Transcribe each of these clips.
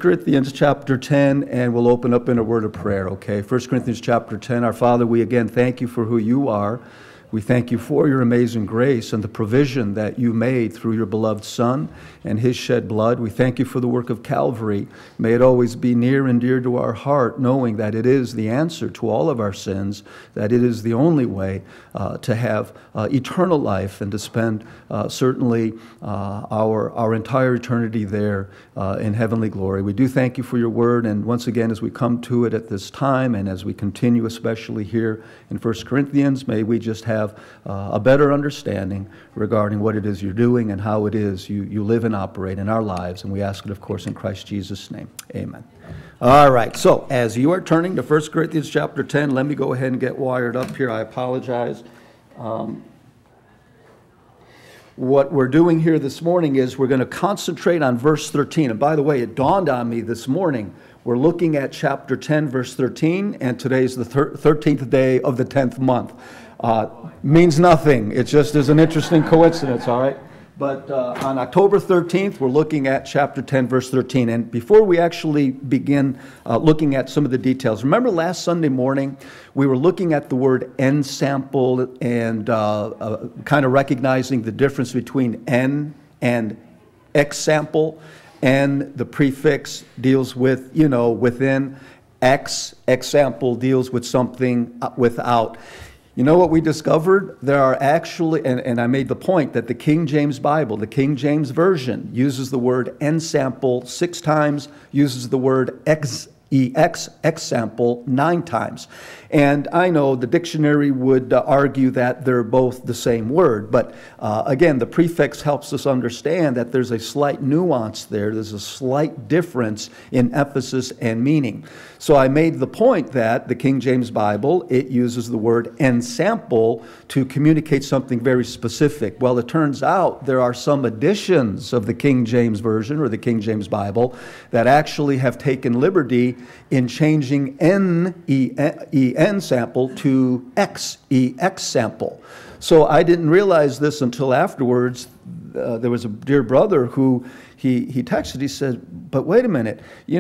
Corinthians chapter 10, and we'll open up in a word of prayer, okay? 1 Corinthians chapter 10. Our Father, we again thank you for who you are. We thank you for your amazing grace and the provision that you made through your beloved Son and his shed blood. We thank you for the work of Calvary. May it always be near and dear to our heart, knowing that it is the answer to all of our sins, that it is the only way to have eternal life and to spend certainly our entire eternity there in heavenly glory. We do thank you for your word, and once again, as we come to it at this time and as we continue, especially here in 1 Corinthians, may we just have a better understanding regarding what it is you're doing and how it is you live and operate in our lives. And we ask it, of course, in Christ Jesus' name. Amen. All right, so as you are turning to 1 Corinthians chapter 10, let me go ahead and get wired up here. I apologize. What we're doing here this morning is we're going to concentrate on verse 13. And by the way, it dawned on me this morning, we're looking at chapter 10, verse 13, and today's the 13th day of the 10th month. Means nothing. It just is an interesting coincidence, all right? But on October 13th, we're looking at chapter 10, verse 13. And before we actually begin looking at some of the details, remember last Sunday morning, we were looking at the word ensample and kind of recognizing the difference between en and example. En, the prefix, deals with, within. Example deals with something without. You know what we discovered? There are actually, and I made the point that the King James Bible, the King James Version, uses the word ensample 6 times, uses the word example 9 times. And I know the dictionary would argue that they're both the same word, but again, the prefix helps us understand that there's a slight nuance there. There's a slight difference in emphasis and meaning. So I made the point that the King James Bible, it uses the word ensample to communicate something very specific. Well, it turns out there are some editions of the King James Version or the King James Bible that actually have taken liberty in changing ensample to example. So I didn't realize this until afterwards. There was a dear brother who he texted, he said, but wait a minute,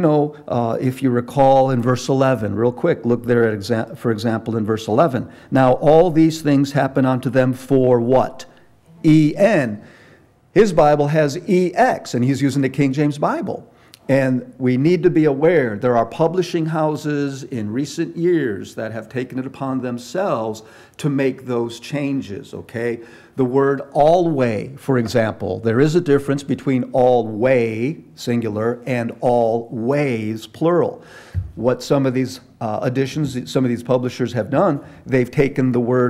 if you recall in verse 11, real quick, look there at for example in verse 11. Now all these things happen unto them for what? En. His Bible has ex, and he's using the King James Bible. And we need to be aware there are publishing houses in recent years that have taken it upon themselves to make those changes, okay? The word alway, for example, there is a difference between alway, singular, and always, plural. What some of these editions, some of these publishers have done, they've taken the word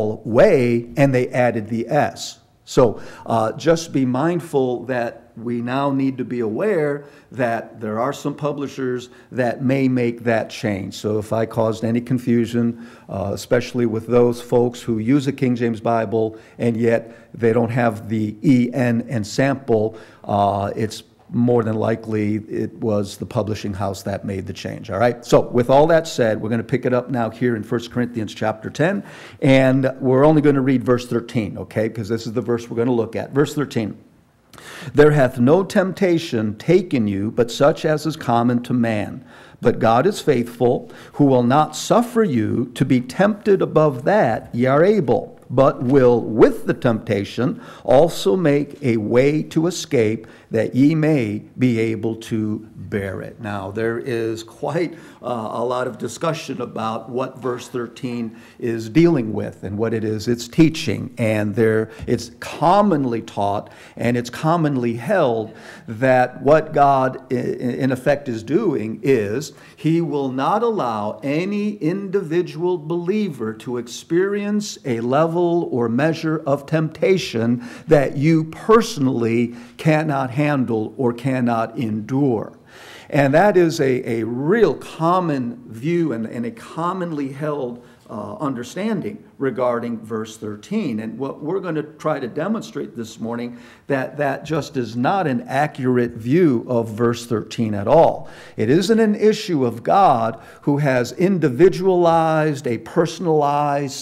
alway and they added the S. So just be mindful that we now need to be aware that there are some publishers that may make that change. So if I caused any confusion, especially with those folks who use a King James Bible and yet they don't have the en and sample, it's more than likely it was the publishing house that made the change, all right? So with all that said, we're going to pick it up now here in 1 Corinthians chapter 10, and we're only going to read verse 13, okay? Because this is the verse we're going to look at. Verse 13. There hath no temptation taken you, but such as is common to man. But God is faithful, who will not suffer you to be tempted above that ye are able, but will with the temptation also make a way to escape, that ye may be able to bear it. Now, there is quite a lot of discussion about what verse 13 is dealing with and what it is it's teaching. And it's commonly taught and it's commonly held that what God, in effect, is doing is He will not allow any individual believer to experience a level or measure of temptation that you personally cannot handle or cannot endure. And that is a real common view and a commonly held understanding regarding verse 13. And what we're going to try to demonstrate this morning, that just is not an accurate view of verse 13 at all. It isn't an issue of God who has individualized, a personalized,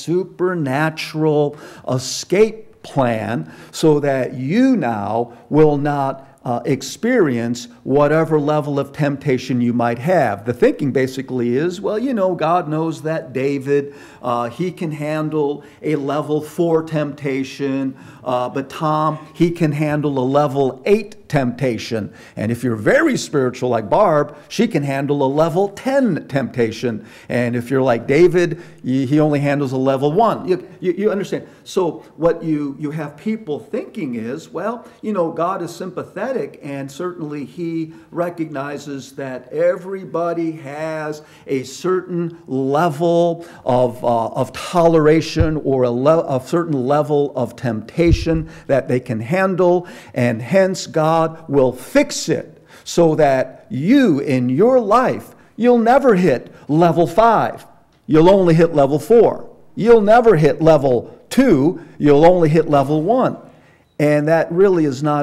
supernatural escape plan so that you now will not experience whatever level of temptation you might have. The thinking basically is, well, you know, God knows that David, he can handle a level 4 temptation, but Tom, he can handle a level 8 temptation. And if you're very spiritual like Barb, she can handle a level 10 temptation. And if you're like David, he only handles a level 1. You understand? So what you have people thinking is, well, you know, God is sympathetic, and certainly he recognizes that everybody has a certain level of toleration or a certain level of temptation that they can handle, and hence God will fix it so that you in your life, you'll never hit level 5. You'll only hit level 4. You'll never hit level 2. You'll only hit level 1. And that really is not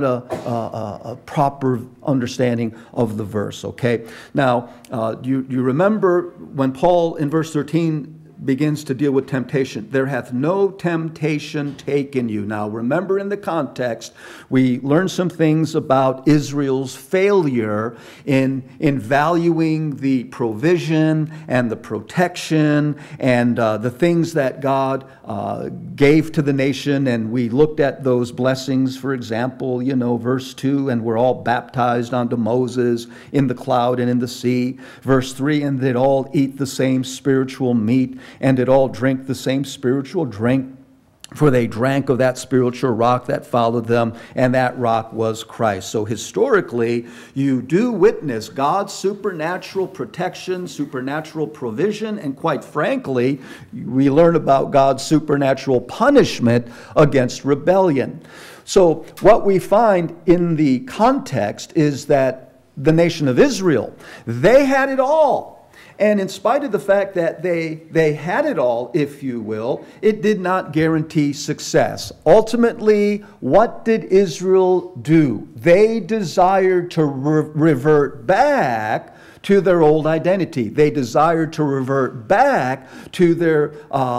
a proper understanding of the verse, okay? Now, do you remember when Paul in verse 13 begins to deal with temptation? There hath no temptation taken you. Now, remember in the context, we learned some things about Israel's failure in valuing the provision and the protection and the things that God gave to the nation. And we looked at those blessings, for example, you know, verse 2, and we're all baptized unto Moses in the cloud and in the sea. Verse 3, and they'd all eat the same spiritual meat, and did all drink the same spiritual drink, for they drank of that spiritual rock that followed them, and that rock was Christ. So historically, you do witness God's supernatural protection, supernatural provision, and quite frankly, we learn about God's supernatural punishment against rebellion. So what we find in the context is that the nation of Israel, they had it all. And in spite of the fact that they had it all, if you will, it did not guarantee success. Ultimately, what did Israel do? They desired to revert back to their old identity. They desired to revert back to their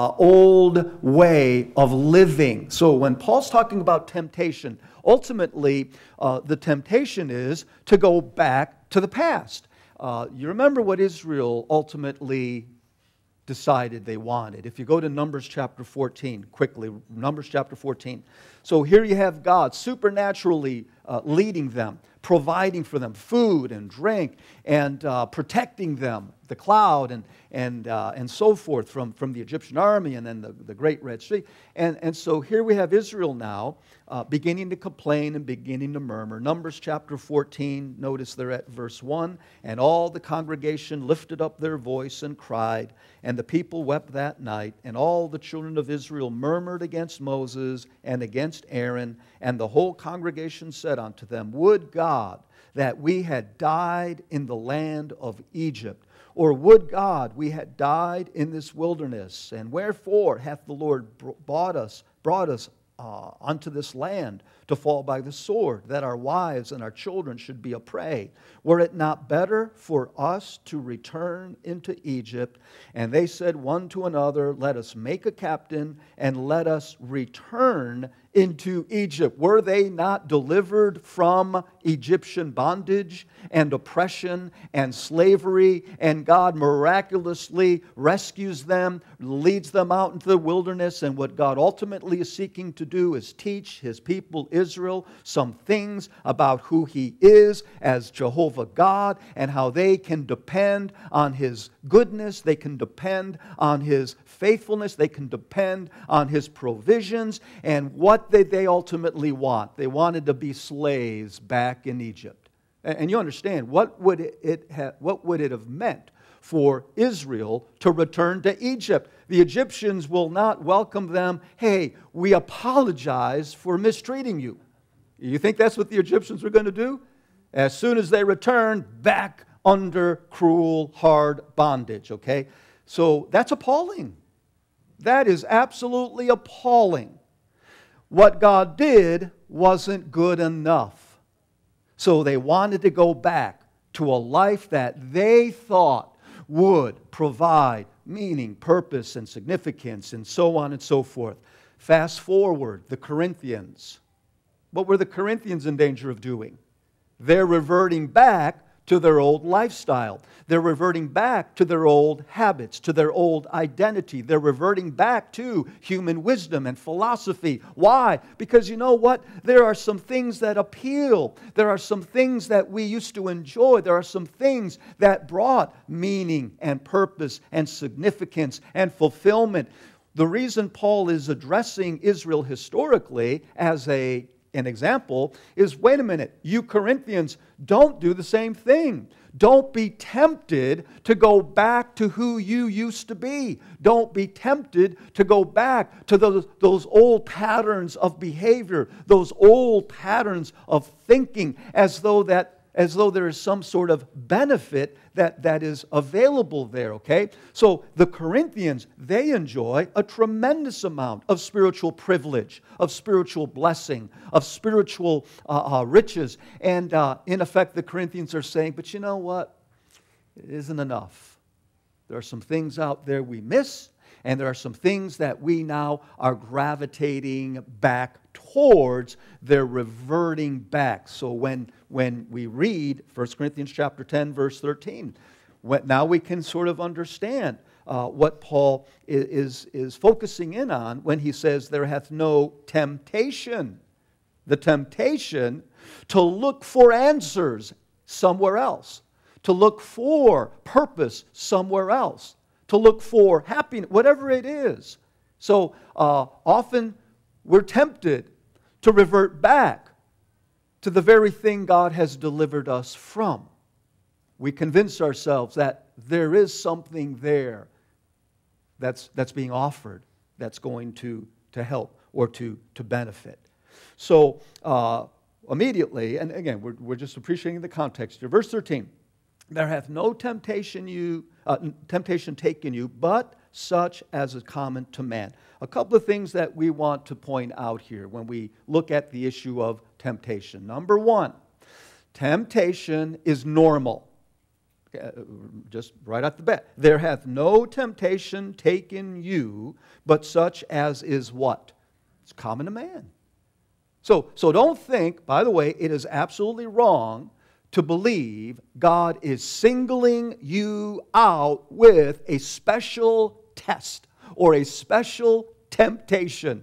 old way of living. So when Paul's talking about temptation, ultimately the temptation is to go back to the past. You remember what Israel ultimately decided they wanted. If you go to Numbers chapter 14, quickly, Numbers chapter 14. So here you have God supernaturally leading them, providing for them food and drink, and protecting them, the cloud and so forth from the Egyptian army and then the Great Red Sea. And so here we have Israel now beginning to complain and beginning to murmur. Numbers chapter 14, notice there at verse 1, and all the congregation lifted up their voice and cried, and the people wept that night, and all the children of Israel murmured against Moses and against Aaron, and the whole congregation said unto them, would God that we had died in the land of Egypt, or would God we had died in this wilderness? And wherefore hath the Lord brought us unto this land to fall by the sword, that our wives and our children should be a prey? Were it not better for us to return into Egypt? And they said one to another, let us make a captain, and let us return into Egypt. Were they not delivered from Egyptian bondage and oppression and slavery? And God miraculously rescues them, leads them out into the wilderness. And what God ultimately is seeking to do is teach His people Israel some things about who He is as Jehovah God, and how they can depend on His goodness, they can depend on His faithfulness, they can depend on His provisions. And what did they ultimately want? They wanted to be slaves back in Egypt. And you understand, what would it have meant for Israel to return to Egypt? The Egyptians will not welcome them. Hey, we apologize for mistreating you. You think that's what the Egyptians were going to do? As soon as they return, back under cruel, hard bondage, okay? So that's appalling. That is absolutely appalling. What God did wasn't good enough. So they wanted to go back to a life that they thought would provide meaning, purpose, and significance, and so on and so forth. Fast forward, the Corinthians. What were the Corinthians in danger of doing? They're reverting back to their old lifestyle. They're reverting back to their old habits, to their old identity. They're reverting back to human wisdom and philosophy. Why? Because you know what? There are some things that appeal. There are some things that we used to enjoy. There are some things that brought meaning and purpose and significance and fulfillment. The reason Paul is addressing Israel historically as an example is, wait a minute, you Corinthians, don't do the same thing. Don't be tempted to go back to who you used to be. Don't be tempted to go back to those old patterns of behavior, those old patterns of thinking, as though there is some sort of benefit that is available there, okay? So the Corinthians, they enjoy a tremendous amount of spiritual privilege, of spiritual blessing, of spiritual riches. And in effect, the Corinthians are saying, but you know what? It isn't enough. There are some things out there we miss, and there are some things that we now are gravitating back towards. They're reverting back. So when we read 1 Corinthians chapter 10, verse 13, now we can sort of understand what Paul is focusing in on when he says, there hath no temptation. The temptation to look for answers somewhere else, to look for purpose somewhere else, to look for happiness, whatever it is. So often we're tempted to revert back to the very thing God has delivered us from. We convince ourselves that there is something there that's being offered, that's going to help or to benefit. So immediately, and again, we're just appreciating the context here. Verse 13, there hath no temptation taken you, but such as is common to man. A couple of things that we want to point out here when we look at the issue of temptation. Number one, temptation is normal. Just right off the bat. There hath no temptation taken you, but such as is what? It's common to man. So don't think, by the way, it is absolutely wrong to believe God is singling you out with a special test or a special temptation.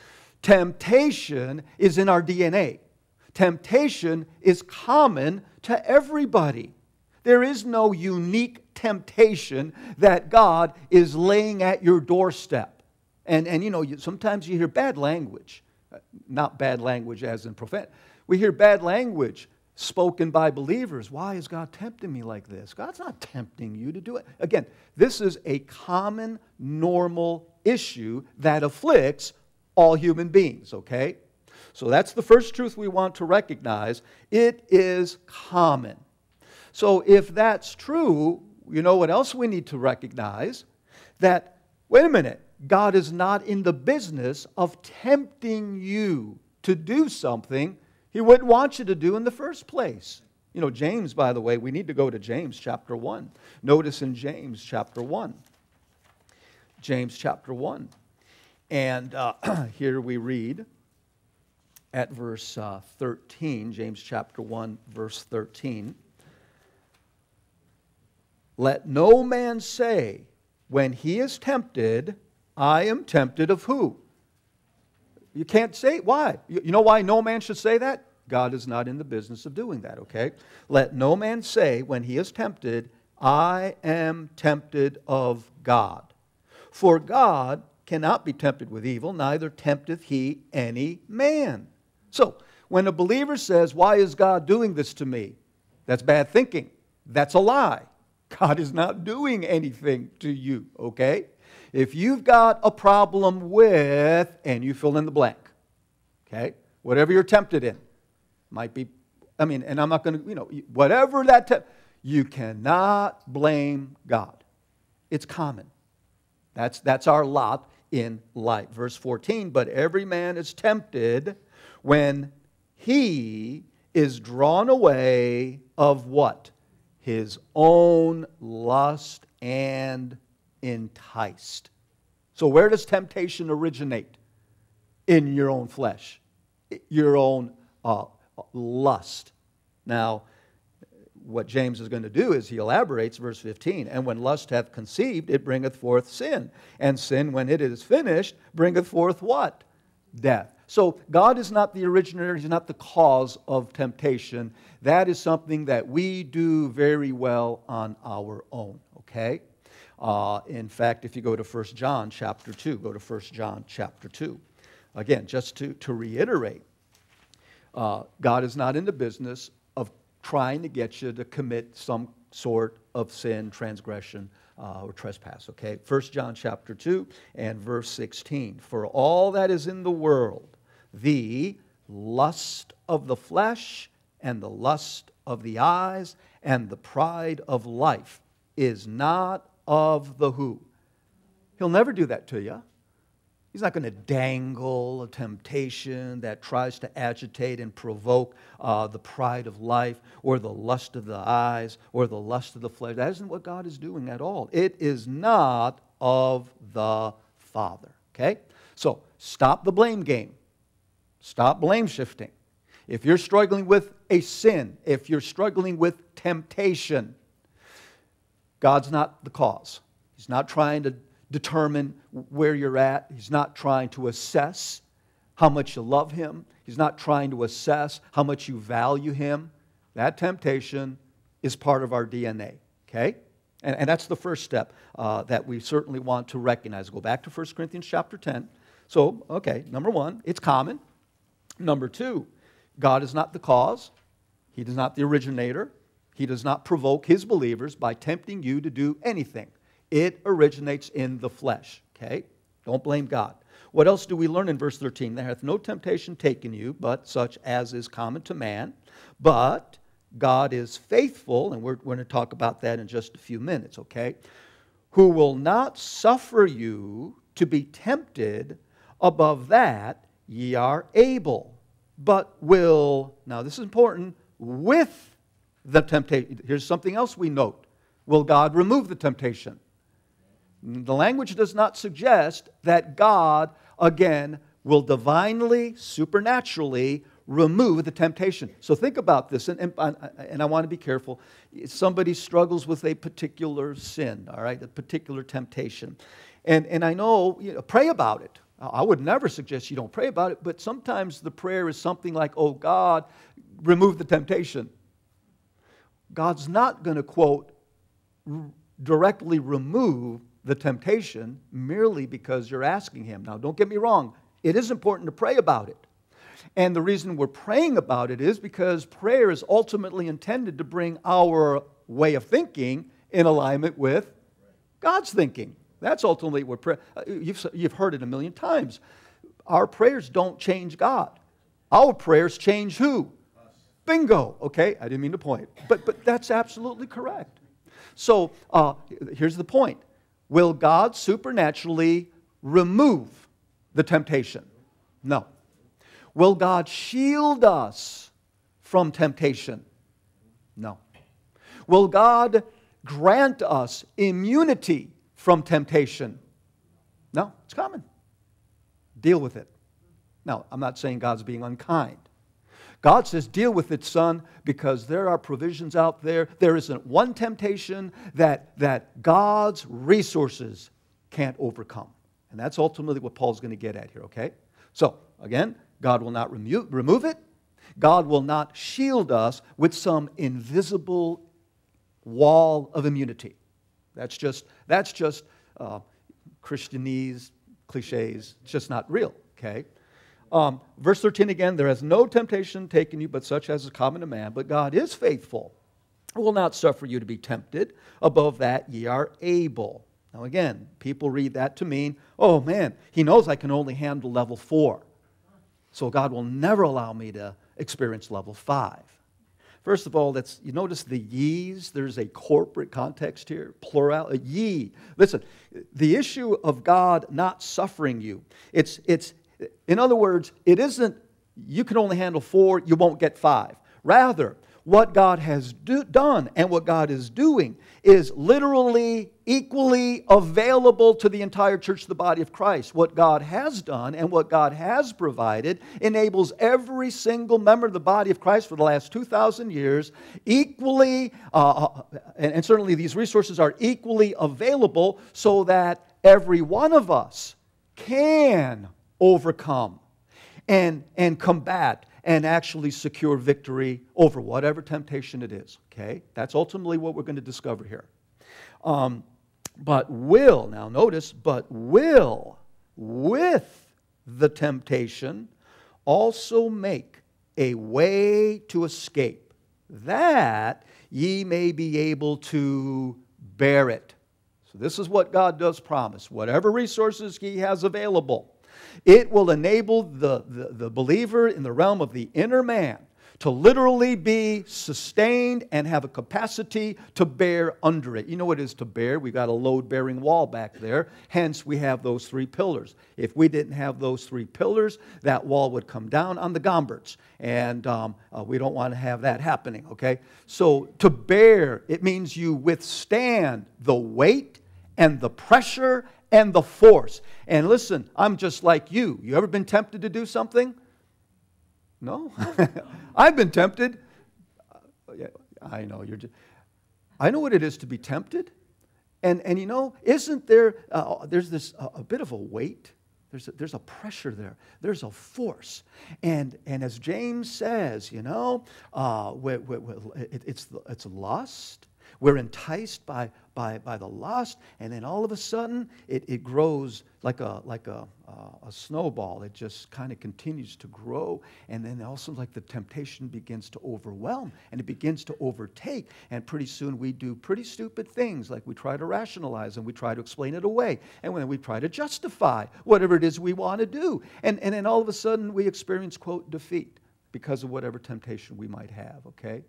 Temptation is in our DNA. Temptation is common to everybody. There is no unique temptation that God is laying at your doorstep. And you know, sometimes you hear bad language. Not bad language as in profane. We hear bad language spoken by believers. Why is God tempting me like this? God's not tempting you to do it. Again, this is a common, normal issue that afflicts all human beings, okay? So that's the first truth we want to recognize. It is common. So if that's true, you know what else we need to recognize? That, wait a minute, God is not in the business of tempting you to do something He wouldn't want you to do in the first place. You know, James, by the way, we need to go to James chapter 1. Notice in James chapter 1. James chapter 1. And here we read at verse 13, James chapter 1, verse 13. Let no man say, when he is tempted, I am tempted of who? You can't say it. Why? You know why no man should say that? God is not in the business of doing that, okay? Let no man say, when he is tempted, I am tempted of God. For God cannot be tempted with evil, neither tempteth He any man. So, when a believer says, why is God doing this to me? That's bad thinking. That's a lie. God is not doing anything to you, okay? If you've got a problem with, and you fill in the blank, okay? Whatever you're tempted in. Might be, and I'm not going to, whatever that, you cannot blame God. It's common. That's our lot in life. Verse 14, but every man is tempted when he is drawn away of what? His own lust and enticed. So where does temptation originate? In your own flesh. Your own lust. Now, what James is going to do is he elaborates verse 15. And when lust hath conceived, it bringeth forth sin. And sin, when it is finished, bringeth forth what? Death. So God is not the originator. He's not the cause of temptation. That is something that we do very well on our own. Okay? In fact, if you go to 1 John chapter 2, go to 1 John chapter 2. Again, just to reiterate, God is not in the business of trying to get you to commit some sort of sin, transgression, or trespass, okay? 1 John chapter 2 and verse 16. For all that is in the world, the lust of the flesh and the lust of the eyes and the pride of life is not of the who? He'll never do that to you. He's not going to dangle a temptation that tries to agitate and provoke the pride of life or the lust of the eyes or the lust of the flesh. That isn't what God is doing at all. It is not of the Father. Okay? So, stop the blame game. Stop blame shifting. If you're struggling with a sin, if you're struggling with temptation, God's not the cause. He's not trying to determine where you're at. He's not trying to assess how much you love Him. He's not trying to assess how much you value Him. That temptation is part of our DNA, okay? And that's the first step that we certainly want to recognize. Go back to 1 Corinthians chapter 10. So, okay, number one, it's common. Number two, God is not the cause. He is not the originator. He does not provoke His believers by tempting you to do anything. It originates in the flesh, okay? Don't blame God. What else do we learn in verse 13? There hath no temptation taken you, but such as is common to man. But God is faithful, and we're going to talk about that in just a few minutes, okay? Who will not suffer you to be tempted above that ye are able, but will, now this is important, with the temptation. Here's something else we note. Will God remove the temptation? The language does not suggest that God, again, will divinely, supernaturally remove the temptation. So think about this, and I want to be careful. Somebody struggles with a particular sin, all right, a particular temptation. And I know, pray about it. I would never suggest you don't pray about it, but sometimes the prayer is something like, oh God, remove the temptation. God's not going to, quote, directly remove the temptation merely because you're asking Him. Now, don't get me wrong. It is important to pray about it. And the reason we're praying about it is because prayer is ultimately intended to bring our way of thinking in alignment with God's thinking. That's ultimately what prayer... You've heard it a million times. Our prayers don't change God. Our prayers change who? Us. Bingo. Okay, I didn't mean to point. But that's absolutely correct. So, here's the point. Will God supernaturally remove the temptation? No. Will God shield us from temptation? No. Will God grant us immunity from temptation? No, it's common. Deal with it. Now, I'm not saying God's being unkind. God says, deal with it, son, because there are provisions out there. There isn't one temptation that God's resources can't overcome. And that's ultimately what Paul's going to get at here, okay? So, again, God will not remove it. God will not shield us with some invisible wall of immunity. That's just Christianese, cliches. It's just not real, okay? Verse 13 again, there has no temptation taken you but such as is common to man, but God is faithful, will not suffer you to be tempted above that ye are able. Now again, people read that to mean, oh man, He knows I can only handle level 4. So God will never allow me to experience level 5. First of all, you notice the ye's, there's a corporate context here, plural, a ye. Listen, the issue of God not suffering you, in other words, it isn't you can only handle 4, you won't get 5. Rather, what God has done and what God is doing is literally equally available to the entire church, the body of Christ. What God has done and what God has provided enables every single member of the body of Christ for the last 2,000 years equally, and certainly these resources are equally available so that every one of us can overcome and combat and actually secure victory over whatever temptation it is. Okay? That's ultimately what we're going to discover here. But will, now notice, but will with the temptation also make a way to escape, that ye may be able to bear it. So this is what God does promise. Whatever resources He has available, it will enable the believer in the realm of the inner man to literally be sustained and have a capacity to bear under it. You know what it is to bear? We've got a load-bearing wall back there. Hence, we have those three pillars. If we didn't have those three pillars, that wall would come down on the Gomberts. And we don't want to have that happening, okay? So to bear, it means you withstand the weight and the pressure and the force. And listen, I'm just like you. You ever been tempted to do something? No? I've been tempted. I know I know what it is to be tempted. And you know, isn't there, there's this, a bit of a weight. There's a pressure there. There's a force. And as James says, you know, it's lust. We're enticed by the lust, and then all of a sudden it grows like a snowball. It just kind of continues to grow, and then also like the temptation begins to overwhelm, and it begins to overtake, and pretty soon we do pretty stupid things, like we try to rationalize and we try to explain it away, and then we try to justify whatever it is we want to do, and then all of a sudden we experience, quote, defeat because of whatever temptation we might have, okay?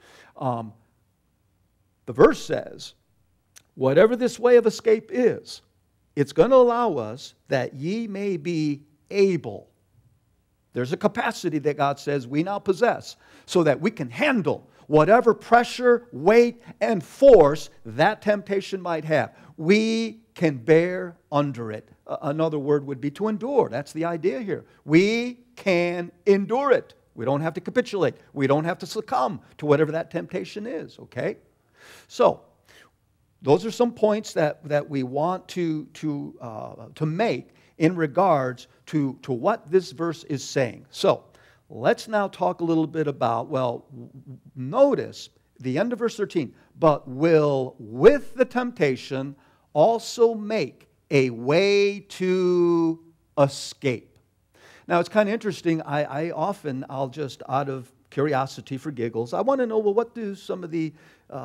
The verse says, whatever this way of escape is, it's going to allow us that ye may be able. There's a capacity that God says we now possess so that we can handle whatever pressure, weight, and force that temptation might have. We can bear under it. Another word would be to endure. That's the idea here. We can endure it. We don't have to capitulate. We don't have to succumb to whatever that temptation is, okay? So, those are some points that we want to make in regards to what this verse is saying. So, let's now talk a little bit about, well, notice the end of verse 13, but will with the temptation also make a way to escape. Now, it's kind of interesting. I'll just out of curiosity for giggles, I want to know, well, what do some of the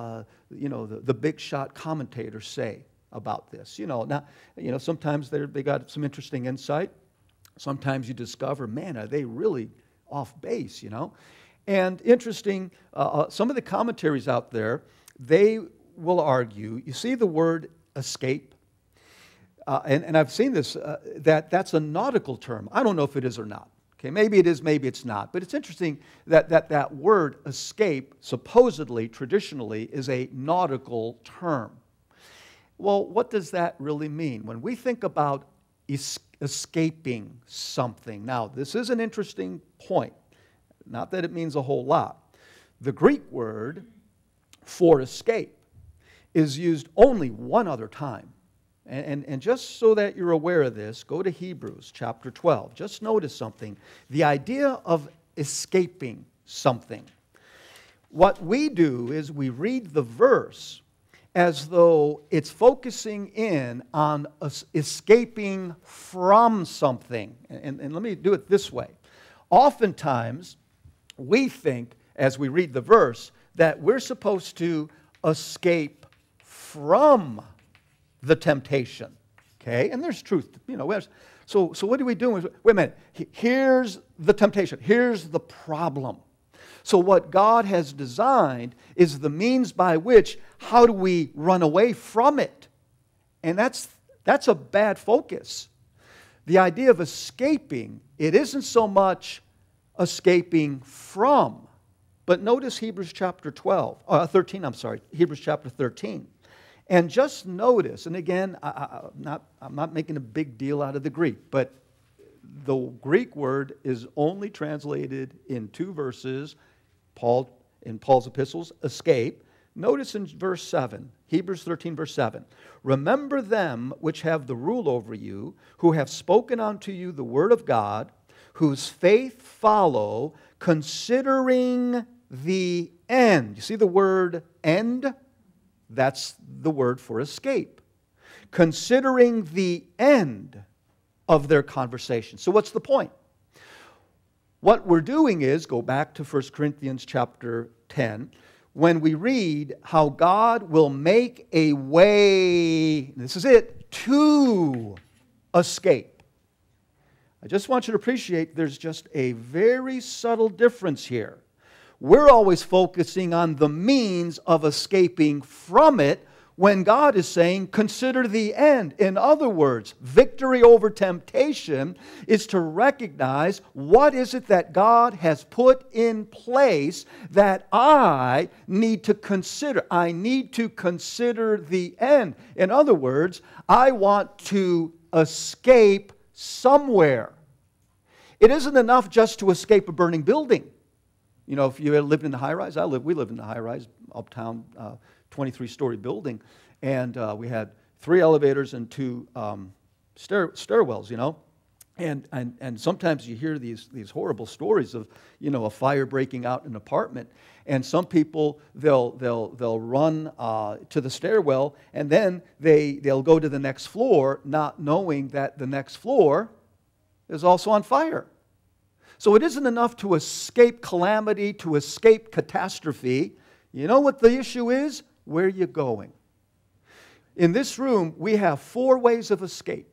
big shot commentators say about this? Now, sometimes they got some interesting insight. Sometimes you discover, man, are they really off base, And interesting, some of the commentaries out there, they will argue, you see the word escape? And I've seen this, that's a nautical term. I don't know if it is or not. Okay, maybe it is, maybe it's not. But it's interesting that word escape, supposedly, traditionally, is a nautical term. Well, what does that really mean? When we think about escaping something, now, this is an interesting point. Not that it means a whole lot. The Greek word for escape is used only one other time. And just so that you're aware of this, go to Hebrews chapter 12. Just notice something. The idea of escaping something. What we do is we read the verse as though it's focusing in on escaping from something. And let me do it this way. Oftentimes, we think, as we read the verse, that we're supposed to escape from the temptation, okay? And there's truth, So what are we doing? Wait a minute. Here's the temptation. Here's the problem. So what God has designed is the means by which, how do we run away from it? And that's a bad focus. The idea of escaping, it isn't so much escaping from, But notice Hebrews chapter 13, Hebrews chapter 13. And just notice, and again, I'm not making a big deal out of the Greek, but the Greek word is only translated in 2 verses, in Paul's epistles, escape. Notice in verse 7, Hebrews 13, verse 7, remember them which have the rule over you, who have spoken unto you the word of God, whose faith follow, considering the end. You see the word end? That's the word for escape. Considering the end of their conversation. So what's the point? What we're doing is, go back to 1 Corinthians chapter 10, when we read how God will make a way, this is it, to escape. I just want you to appreciate there's just a very subtle difference here. We're always focusing on the means of escaping from it when God is saying, consider the end. In other words, victory over temptation is to recognize what is it that God has put in place that I need to consider. I need to consider the end. In other words, I want to escape somewhere. It isn't enough just to escape a burning building. You know, if you lived in the high-rise, we lived in the high-rise, uptown, 23-story building, and we had 3 elevators and 2 stairwells, you know. And sometimes you hear these horrible stories of, you know, a fire breaking out in an apartment, and some people, they'll run to the stairwell, and then they'll go to the next floor, not knowing that the next floor is also on fire. So it isn't enough to escape calamity, to escape catastrophe. You know what the issue is? Where are you going? In this room, we have 4 ways of escape.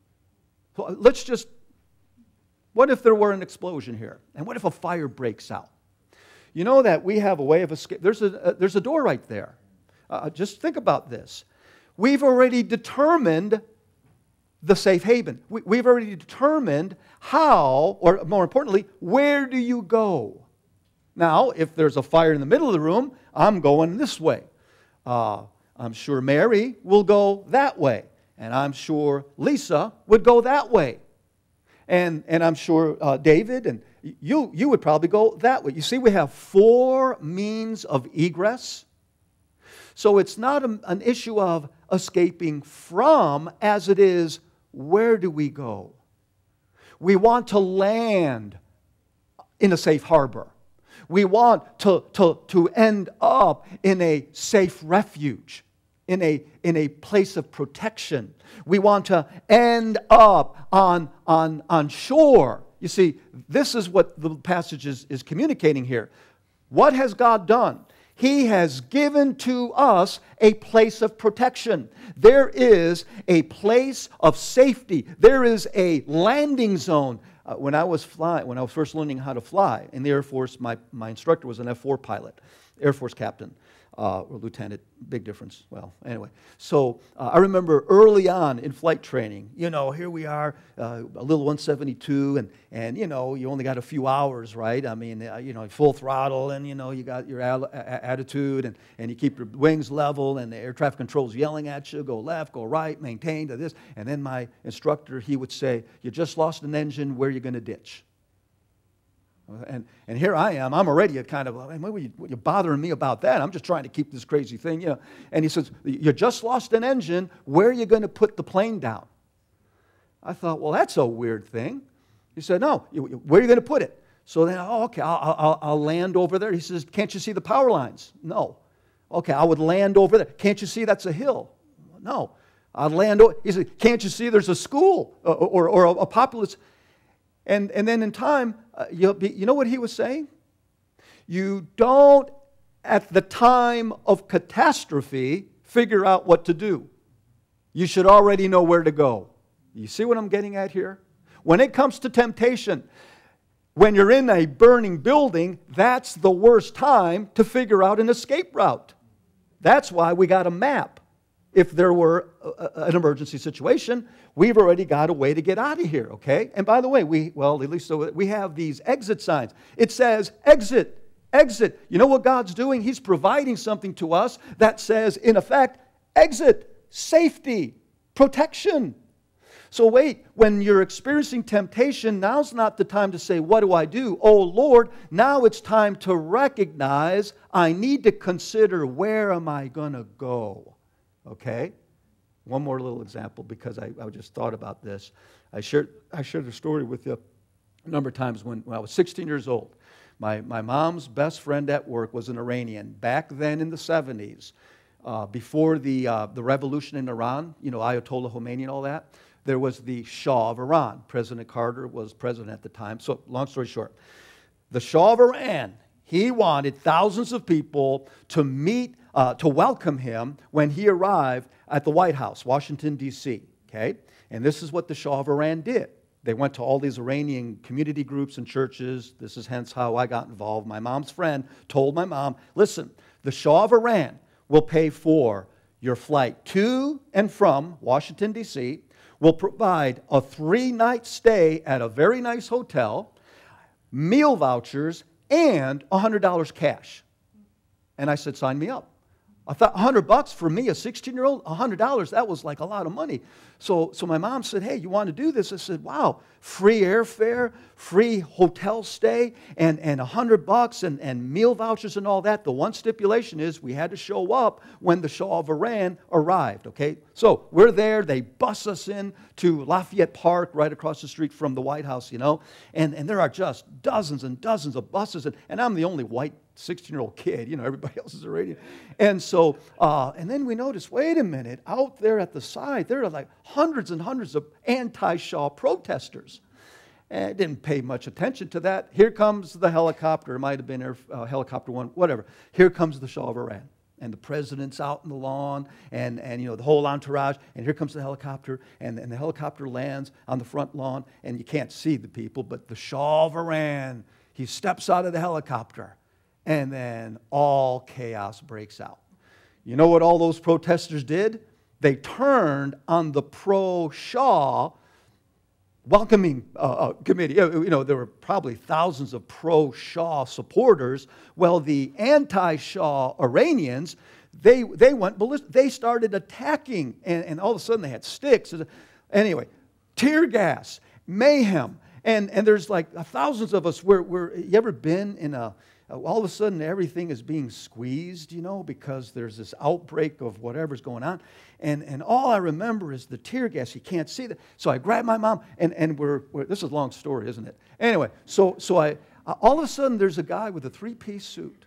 Let's just, what if there were an explosion here? And what if a fire breaks out? You know that we have a way of escape. There's a door right there. Just think about this. We've already determined the safe haven. We've already determined how, or more importantly, where do you go? Now, if there's a fire in the middle of the room, I'm going this way. I'm sure Mary will go that way. And I'm sure Lisa would go that way. And I'm sure David and you would probably go that way. You see, we have 4 means of egress. So it's not an issue of escaping from as it is, where do we go? We want to land in a safe harbor. We want to end up in a safe refuge, in a place of protection. We want to end up on shore. You see, this is what the passage is communicating here. What has God done? He has given to us a place of protection. There is a place of safety. There is a landing zone. When I was first learning how to fly in the Air Force, my instructor was an F-4 pilot, Air Force captain. Or lieutenant, big difference. Well, anyway. So I remember early on in flight training, you know, here we are, a little 172, and you know, you only got a few hours, right? I mean, you know, full throttle, and you know, you got your attitude, and you keep your wings level, and the air traffic control's yelling at you, go left, go right, maintain to this. And then my instructor, he would say, you just lost an engine, where are you going to ditch? And here I am. I'm already kind of, what are you bothering me about that? I'm just trying to keep this crazy thing, you know. And he says, you just lost an engine. Where are you going to put the plane down? I thought, well, that's a weird thing. He said, no. Where are you going to put it? So then, okay, I'll land over there. He says, can't you see the power lines? No. Okay, I would land over there. Can't you see that's a hill? No. I'd land over. He said, can't you see there's a school or a populace? And then in time, you know what he was saying? You don't, at the time of catastrophe, figure out what to do. You should already know where to go. You see what I'm getting at here? When it comes to temptation, when you're in a burning building, that's the worst time to figure out an escape route. That's why we got a map. If there were an emergency situation, we've already got a way to get out of here, okay? And by the way, we have these exit signs. It says exit, exit. You know what God's doing? He's providing something to us that says, in effect, exit, safety, protection. So wait, when you're experiencing temptation, now's not the time to say, what do I do? Oh Lord, now it's time to recognize I need to consider, where am I going to go? Okay? One more little example, because I just thought about this. I shared a story with you a number of times when I was 16 years old. My mom's best friend at work was an Iranian. Back then in the 70s, before the revolution in Iran, you know, Ayatollah Khomeini and all that, there was the Shah of Iran. President Carter was president at the time. So, long story short, the Shah of Iran, he wanted thousands of people to meet, to welcome him when he arrived at the White House, Washington, D.C., okay? And this is what the Shah of Iran did. They went to all these Iranian community groups and churches. This is hence how I got involved. My mom's friend told my mom, listen, the Shah of Iran will pay for your flight to and from Washington, D.C., will provide a 3-night stay at a very nice hotel, meal vouchers, and $100 cash. And I said, sign me up. I thought $100 for me, a 16-year-old, $100, that was like a lot of money. So my mom said, hey, you want to do this? I said, wow, free airfare, free hotel stay, and $100 and meal vouchers and all that. The one stipulation is we had to show up when the Shah of Iran arrived, okay? So we're there. They bus us in to Lafayette Park right across the street from the White House, you know, and there are just dozens and dozens of buses, and I'm the only white 16-year-old kid, you know, everybody else is Iranian. And so, and then we noticed, wait a minute, out there at the side, there are like hundreds and hundreds of anti-Shah protesters. And I didn't pay much attention to that. Here comes the helicopter. It might have been helicopter one, whatever. Here comes the Shah of Iran. And the president's out in the lawn, and you know, the whole entourage, and here comes the helicopter, and the helicopter lands on the front lawn, and you can't see the people, but the Shah of Iran, he steps out of the helicopter. And then all chaos breaks out. You know what all those protesters did? They turned on the pro-Shah welcoming committee. You know, there were probably thousands of pro-Shah supporters. Well, the anti-Shah Iranians, they went ballistic. They started attacking, and all of a sudden they had sticks. Anyway, tear gas, mayhem. And there's like thousands of us. You ever been in all of a sudden everything is being squeezed, you know, because there's this outbreak of whatever's going on. And all I remember is the tear gas. You can't see that. So I grabbed my mom, and we're this is a long story, isn't it? Anyway, so I all of a sudden there's a guy with a 3-piece suit.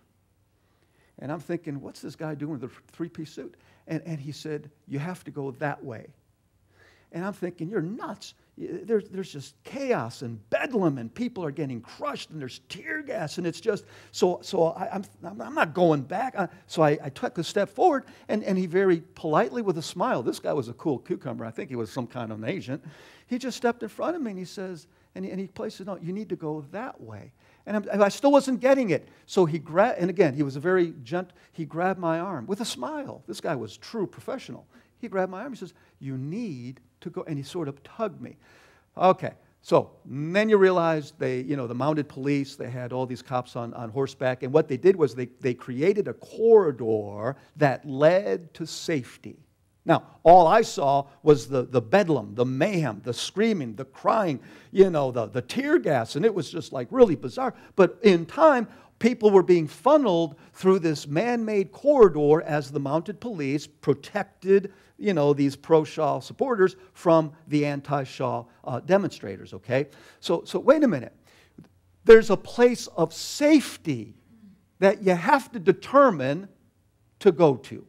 And I'm thinking, what's this guy doing with a 3-piece suit? And he said, you have to go that way. And I'm thinking, you're nuts. There's just chaos and bedlam, and people are getting crushed, and there's tear gas, and it's just, so I'm not going back. So I took a step forward, and he very politely, with a smile, this guy was a cool cucumber. I think he was some kind of an agent. He just stepped in front of me, and he says, and he places, no, you need to go that way. And I still wasn't getting it. So he grabbed, and again, he was a very he grabbed my arm with a smile. This guy was true professional. He grabbed my arm, he says, you need to go, and he sort of tugged me. Okay, so then you realize the mounted police, they had all these cops on horseback, and what they did was they created a corridor that led to safety. Now, all I saw was the bedlam, the mayhem, the screaming, the crying, you know, the tear gas, and it was just like really bizarre. But in time, people were being funneled through this man-made corridor as the mounted police protected, you know, these pro-Shah supporters from the anti-Shah demonstrators, okay? So wait a minute. There's a place of safety that you have to determine to go to.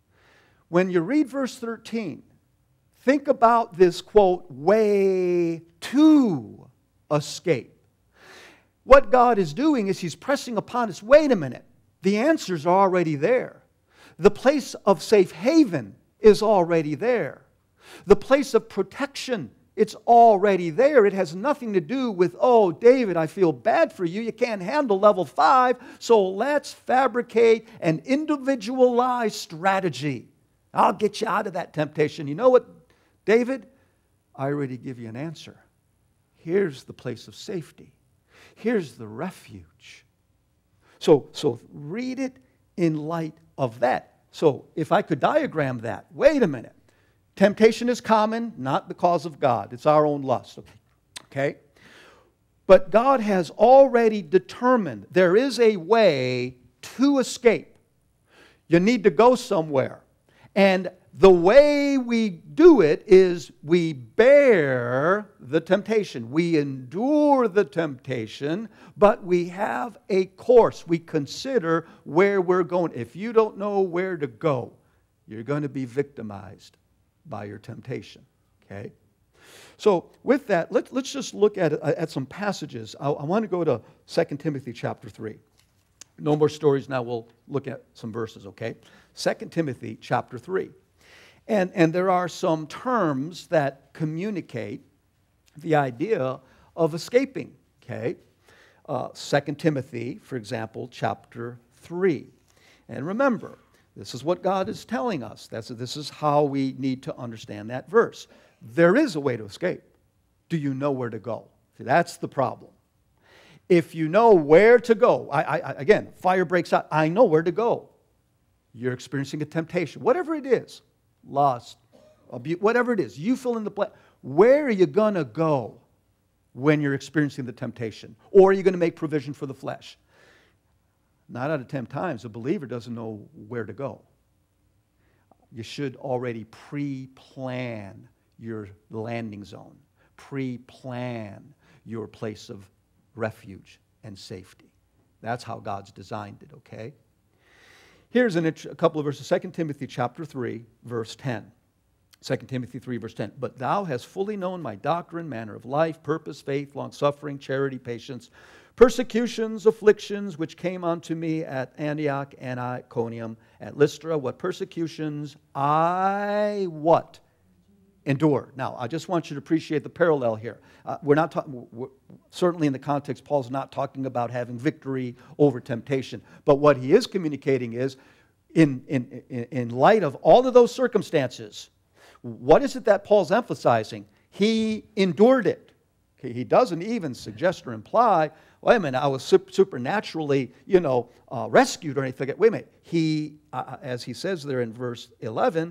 When you read verse 13, think about this, quote, way to escape. What God is doing is He's pressing upon us, wait a minute, the answers are already there. The place of safe haven is already there. The place of protection, it's already there. It has nothing to do with, oh, David, I feel bad for you. You can't handle level 5, so let's fabricate an individualized strategy. I'll get you out of that temptation. You know what, David? I already give you an answer. Here's the place of safety. Here's the refuge. So read it in light of that. So if I could diagram that, wait a minute. Temptation is common, not because of God. It's our own lust. Okay? But God has already determined there is a way to escape. You need to go somewhere. And the way we do it is we bear the temptation. We endure the temptation, but we have a course. We consider where we're going. If you don't know where to go, you're going to be victimized by your temptation. Okay? So with that, let's just look at some passages. I want to go to 2 Timothy chapter 3. No more stories now. We'll look at some verses, okay? 2 Timothy chapter 3. And there are some terms that communicate the idea of escaping, okay? 2 Timothy, for example, chapter 3. And remember, this is what God is telling us. This is how we need to understand that verse. There is a way to escape. Do you know where to go? See, that's the problem. If you know where to go, again, fire breaks out, I know where to go. You're experiencing a temptation, whatever it is, lust, abuse, whatever it is, you fill in the blank. Where are you going to go when you're experiencing the temptation? Or are you going to make provision for the flesh? 9 out of 10 times, a believer doesn't know where to go. You should already pre-plan your landing zone, pre-plan your place of refuge and safety. That's how God's designed it, okay? Here's a couple of verses, 2 Timothy chapter 3, verse 10. 2 Timothy 3, verse 10. But thou hast fully known my doctrine, manner of life, purpose, faith, long-suffering, charity, patience, persecutions, afflictions, which came unto me at Antioch and Iconium, at Lystra. What persecutions I, what? Endure. Now, I just want you to appreciate the parallel here. We're not talking, certainly in the context, Paul's not talking about having victory over temptation. But what he is communicating is, in light of all of those circumstances, what is it that Paul's emphasizing? He endured it. Okay, he doesn't even suggest or imply, wait a minute, I was supernaturally, rescued or anything. Wait a minute. He, as he says there in verse 11,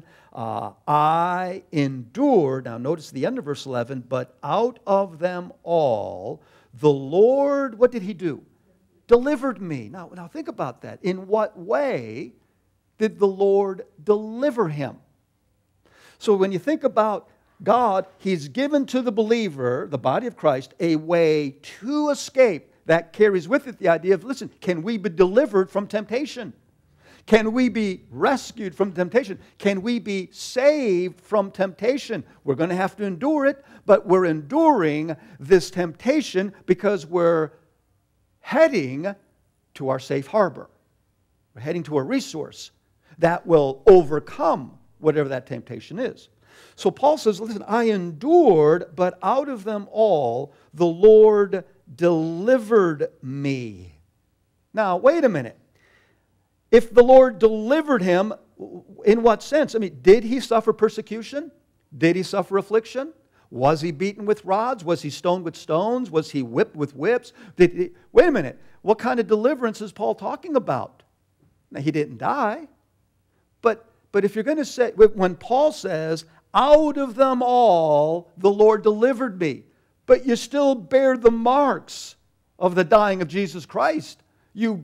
I endured. Now notice the end of verse 11. But out of them all, the Lord, what did he do? Delivered me. Now think about that. In what way did the Lord deliver him? So when you think about God, He's given to the believer, the body of Christ, a way to escape that carries with it the idea of, listen, can we be delivered from temptation? Can we be rescued from temptation? Can we be saved from temptation? We're going to have to endure it, but we're enduring this temptation because we're heading to our safe harbor. We're heading to a resource that will overcome whatever that temptation is. So Paul says, listen, I endured, but out of them all, the Lord delivered me. Now, wait a minute. If the Lord delivered him, in what sense? I mean, did he suffer persecution? Did he suffer affliction? Was he beaten with rods? Was he stoned with stones? Was he whipped with whips? Wait a minute. What kind of deliverance is Paul talking about? Now, he didn't die. But if you're going to say, when Paul says, out of them all, the Lord delivered me, but you still bear the marks of the dying of Jesus Christ. You're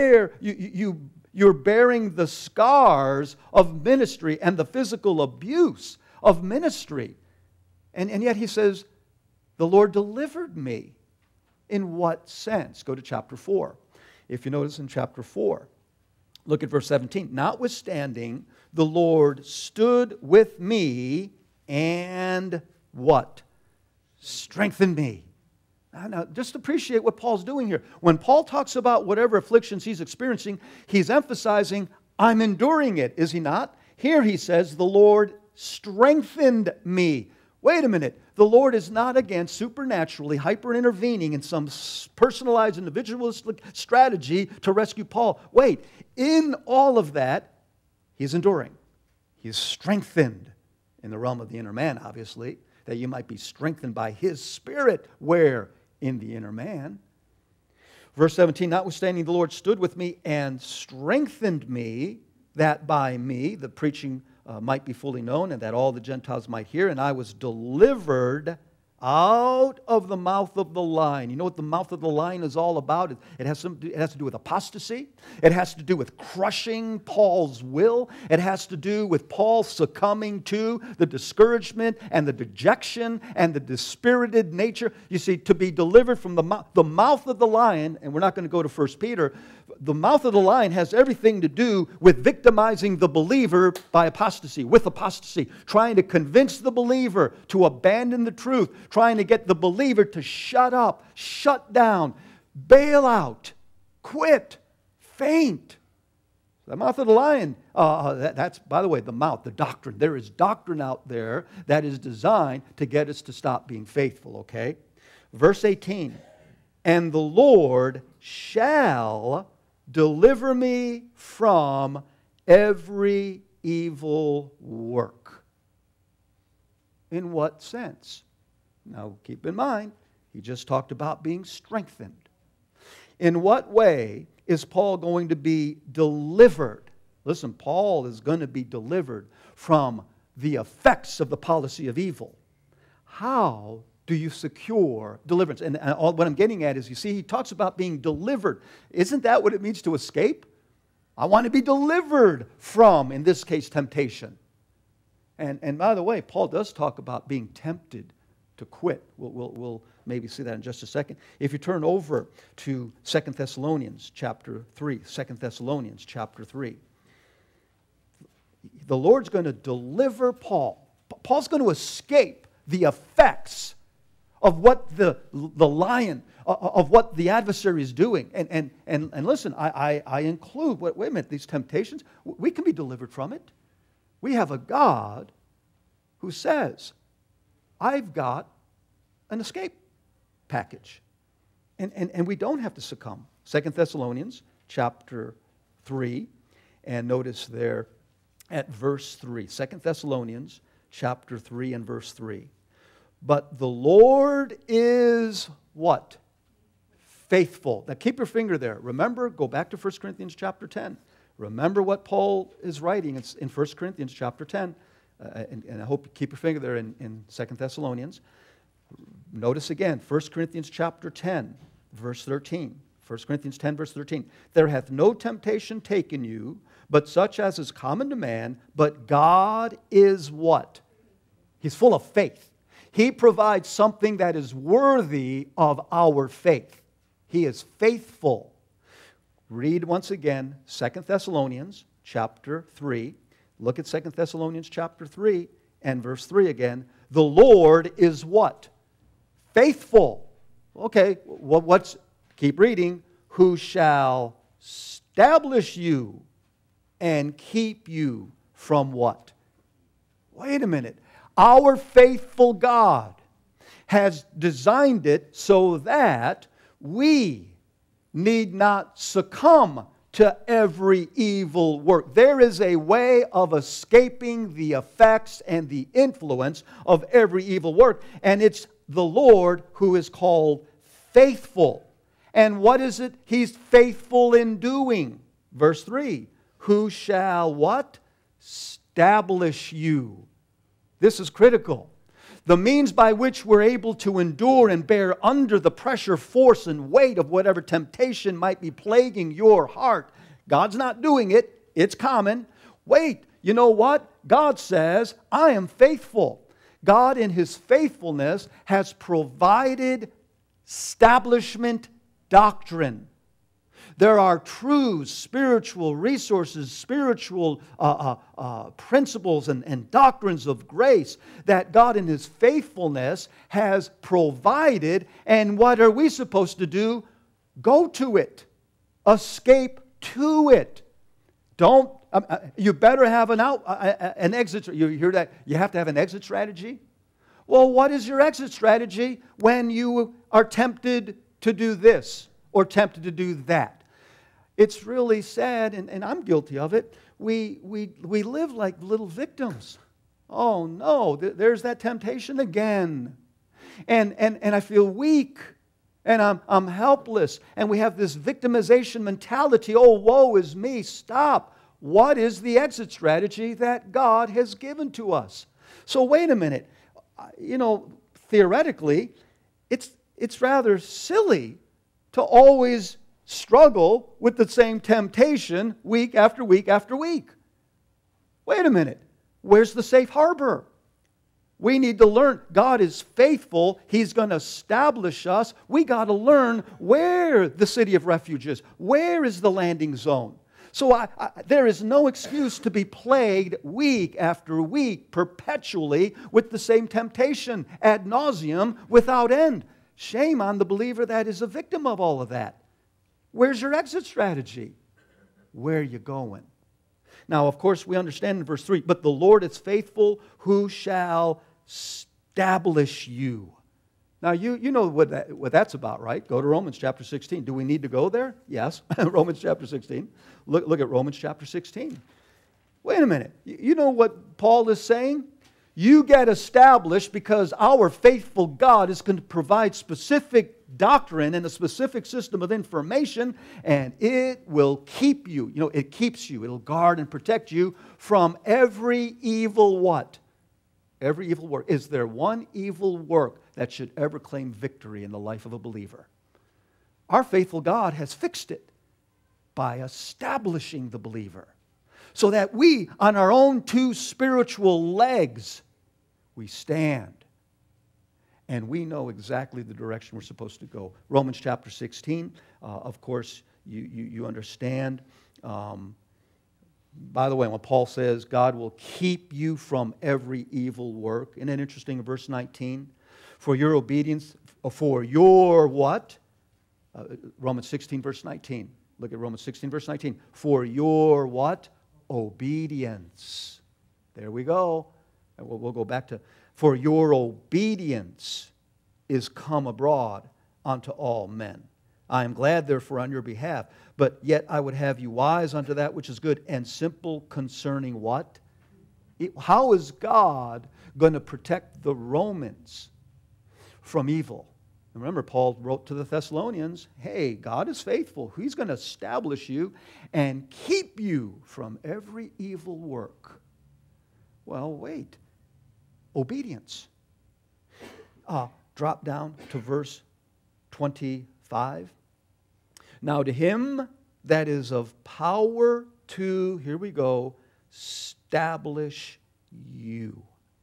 bearing the scars of ministry and the physical abuse of ministry. And yet he says, the Lord delivered me. In what sense? Go to chapter 4. If you notice in chapter 4, look at verse 17. Notwithstanding, the Lord stood with me and what? Strengthened me. Now, just appreciate what Paul's doing here. When Paul talks about whatever afflictions he's experiencing, he's emphasizing, I'm enduring it, is he not? Here he says, the Lord strengthened me. Wait a minute. The Lord is not, again, supernaturally hyper-intervening in some personalized, individualistic strategy to rescue Paul. Wait, in all of that, he's enduring. He's strengthened in the realm of the inner man, obviously, that you might be strengthened by His Spirit. Where? In the inner man. Verse 17, notwithstanding the Lord stood with me and strengthened me, that by me the preaching might be fully known, and that all the Gentiles might hear, and I was delivered out of the mouth of the lion. You know what the mouth of the lion is all about? It has to do with apostasy. It has to do with crushing Paul's will. It has to do with Paul succumbing to the discouragement and the dejection and the dispirited nature. You see, to be delivered from the mouth of the lion, and we're not going to go to 1 Peter, the mouth of the lion has everything to do with victimizing the believer by apostasy, with apostasy, trying to convince the believer to abandon the truth, trying to get the believer to shut up, shut down, bail out, quit, faint. The mouth of the lion, that's, by the way, the mouth, the doctrine. There is doctrine out there that is designed to get us to stop being faithful, okay? Verse 18, and the Lord shall deliver me from every evil work. In what sense? Now, keep in mind, he just talked about being strengthened. In what way is Paul going to be delivered? Listen, Paul is going to be delivered from the effects of the policy of evil. How do you secure deliverance? And what I'm getting at is, you see, he talks about being delivered. Isn't that what it means to escape? I want to be delivered from, in this case, temptation. And by the way, Paul does talk about being tempted to quit. We'll maybe see that in just a second. If you turn over to 2 Thessalonians chapter 3, 2 Thessalonians chapter 3, the Lord's going to deliver Paul. Paul's going to escape the effects of what the lion, of what the adversary is doing. And listen, I include, wait a minute, these temptations, we can be delivered from it. We have a God who says, I've got an escape package. And we don't have to succumb. 2 Thessalonians chapter 3, and notice there at verse 3. 2 Thessalonians chapter 3 and verse 3. But the Lord is what? Faithful. Now keep your finger there. Remember, go back to 1 Corinthians chapter 10. Remember what Paul is writing. It's in 1 Corinthians chapter 10. And I hope you keep your finger there in 2 Thessalonians. Notice again, 1 Corinthians chapter 10, verse 13. 1 Corinthians 10, verse 13. There hath no temptation taken you, but such as is common to man, but God is what? He's full of faith. He provides something that is worthy of our faith. He is faithful. Read once again 2 Thessalonians chapter 3. Look at 2 Thessalonians chapter 3 and verse 3 again. The Lord is what? Faithful. Okay, keep reading. Who shall establish you and keep you from what? Wait a minute. Our faithful God has designed it so that we need not succumb to every evil work. There is a way of escaping the effects and the influence of every evil work, and it's the Lord who is called faithful. And what is it He's faithful in doing? Verse 3, who shall what? Establish you. This is critical. The means by which we're able to endure and bear under the pressure, force, and weight of whatever temptation might be plaguing your heart. God's not doing it. It's common. Wait, you know what? God says, I am faithful. God in His faithfulness has provided establishment doctrine. There are true spiritual resources, spiritual principles and doctrines of grace that God in His faithfulness has provided. And what are we supposed to do? Go to it. Escape to it. Don't. You better have an exit. You hear that? You have to have an exit strategy. Well, what is your exit strategy when you are tempted to do this or tempted to do that? It's really sad, and I'm guilty of it. We live like little victims. Oh no, there's that temptation again. And I feel weak. and I'm helpless, and we have this victimization mentality. Oh, woe is me. Stop. What is the exit strategy that God has given to us? So wait a minute. Theoretically, it's rather silly to always struggle with the same temptation week after week after week. Wait a minute. Where's the safe harbor? We need to learn. God is faithful. He's going to establish us. We got to learn where the city of refuge is. Where is the landing zone? So there is no excuse to be plagued week after week, perpetually, with the same temptation, ad nauseum, without end. Shame on the believer that is a victim of all of that. Where's your exit strategy? Where are you going? Now, of course, we understand in verse 3, but the Lord is faithful, who shall establish you. Now, you know what that's about, right? Go to Romans chapter 16. Do we need to go there? Yes. Romans chapter 16. Look at Romans chapter 16. Wait a minute. You know what Paul is saying? You get established because our faithful God is going to provide specific doctrine and a specific system of information, and it will keep you. It keeps you. It'll guard and protect you from every evil what? Every evil work. Is there one evil work that should ever claim victory in the life of a believer? Our faithful God has fixed it by establishing the believer, so that we, on our own two spiritual legs, we stand and we know exactly the direction we're supposed to go. Romans chapter 16, of course, you understand. By the way, when Paul says God will keep you from every evil work, isn't it interesting in verse 19? For your obedience, for your what? Romans 16, verse 19. Look at Romans 16, verse 19. For your what? Obedience. There we go. And we'll go back to, for your obedience is come abroad unto all men. I am glad, therefore, on your behalf. But yet I would have you wise unto that which is good, and simple concerning what? How is God going to protect the Romans from evil? And remember, Paul wrote to the Thessalonians, hey, God is faithful. He's going to establish you and keep you from every evil work. Well, wait. Obedience. Drop down to verse 25. Now to him that is of power to, here we go, establish you.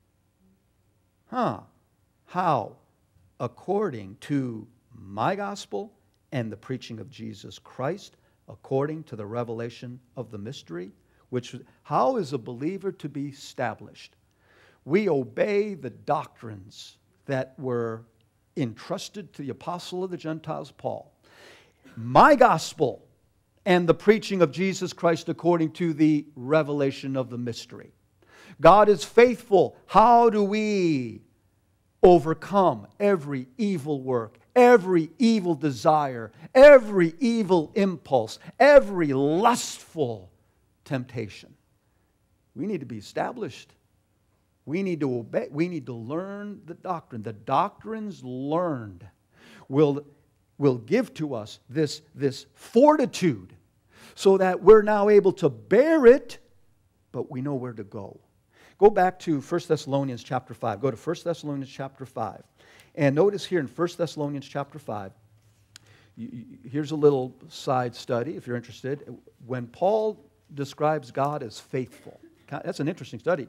How? According to my gospel and the preaching of Jesus Christ, according to the revelation of the mystery, how is a believer to be established? We obey the doctrines that were entrusted to the apostle of the Gentiles, Paul. My gospel and the preaching of Jesus Christ according to the revelation of the mystery. God is faithful. How do we overcome every evil work, every evil desire, every evil impulse, every lustful temptation? We need to be established. We need to obey. We need to learn the doctrine. The doctrines learned will give to us this fortitude so that we're now able to bear it, but we know where to go. Go back to 1 Thessalonians chapter 5. Go to 1 Thessalonians chapter 5. And notice here in 1 Thessalonians chapter 5, here's a little side study if you're interested. When Paul describes God as faithful, that's an interesting study.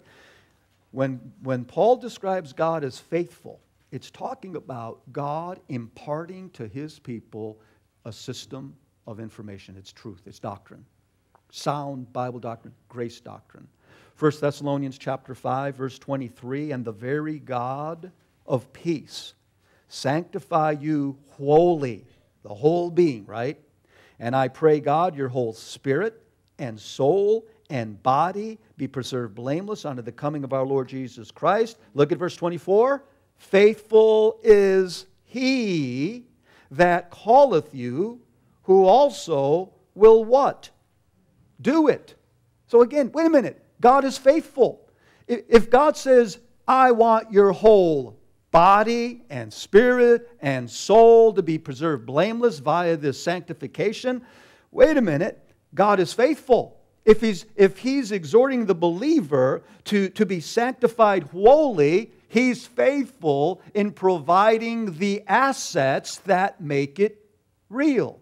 When Paul describes God as faithful, it's talking about God imparting to His people a system of information. It's truth. It's doctrine. Sound Bible doctrine. Grace doctrine. 1 Thessalonians chapter 5, verse 23, and the very God of peace sanctify you wholly, the whole being, right? And I pray, God, your whole spirit and soul and body be preserved blameless unto the coming of our Lord Jesus Christ. Look at verse 24. Faithful is He that calleth you, who also will what? Do it. So again, wait a minute. God is faithful. If God says, I want your whole body and spirit and soul to be preserved blameless via this sanctification. Wait a minute, God is faithful. If he's exhorting the believer to be sanctified wholly, He's faithful in providing the assets that make it real.